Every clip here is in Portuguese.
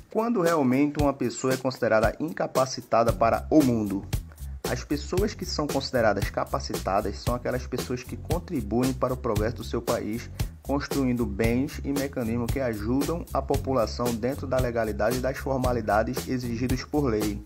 Quando realmente uma pessoa é considerada incapacitada para o mundo? As pessoas que são consideradas capacitadas são aquelas pessoas que contribuem para o progresso do seu país, construindo bens e mecanismos que ajudam a população dentro da legalidade e das formalidades exigidas por lei.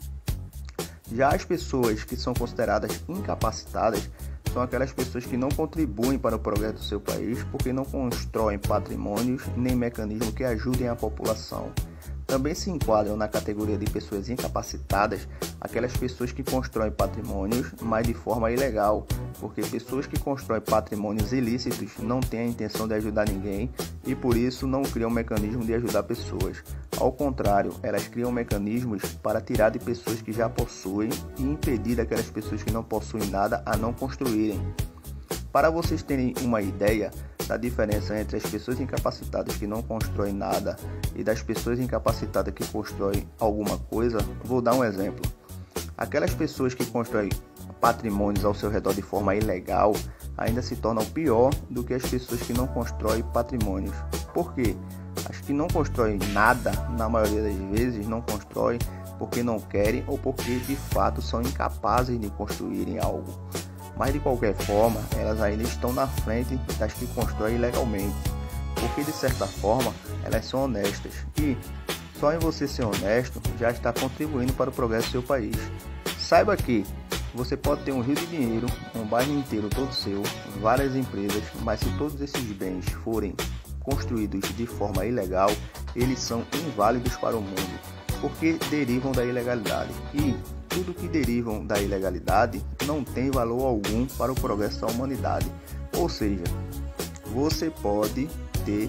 Já as pessoas que são consideradas incapacitadas são aquelas pessoas que não contribuem para o progresso do seu país porque não constroem patrimônios nem mecanismos que ajudem a população. Também se enquadram na categoria de pessoas incapacitadas aquelas pessoas que constroem patrimônios, mas de forma ilegal, porque pessoas que constroem patrimônios ilícitos não têm a intenção de ajudar ninguém e por isso não criam um mecanismo de ajudar pessoas. Ao contrário, elas criam mecanismos para tirar de pessoas que já possuem e impedir daquelas pessoas que não possuem nada a não construírem. Para vocês terem uma ideia da diferença entre as pessoas incapacitadas que não constroem nada e das pessoas incapacitadas que constroem alguma coisa, vou dar um exemplo. Aquelas pessoas que constroem patrimônios ao seu redor de forma ilegal ainda se tornam pior do que as pessoas que não constroem patrimônios. Por quê? As que não constroem nada, na maioria das vezes, não constroem porque não querem ou porque de fato são incapazes de construírem algo. Mas de qualquer forma, elas ainda estão na frente das que constroem ilegalmente, porque de certa forma elas são honestas e só em você ser honesto já está contribuindo para o progresso do seu país. Saiba que você pode ter um rio de dinheiro, um bairro inteiro todo seu, várias empresas, mas se todos esses bens forem construídos de forma ilegal, eles são inválidos para o mundo, porque derivam da ilegalidade. E tudo que derivam da ilegalidade não tem valor algum para o progresso da humanidade. Ou seja, você pode ter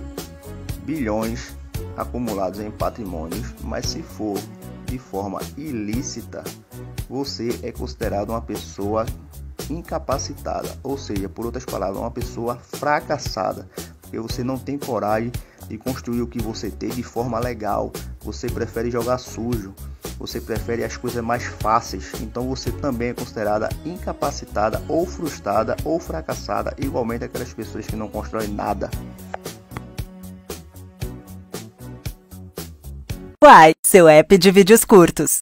bilhões acumulados em patrimônios, mas se for de forma ilícita, você é considerado uma pessoa incapacitada, ou seja, por outras palavras, uma pessoa fracassada, porque você não tem coragem de construir o que você tem de forma legal, você prefere jogar sujo, você prefere as coisas mais fáceis, então você também é considerada incapacitada ou frustrada ou fracassada, igualmente aquelas pessoas que não constroem nada. Uai, seu app de vídeos curtos.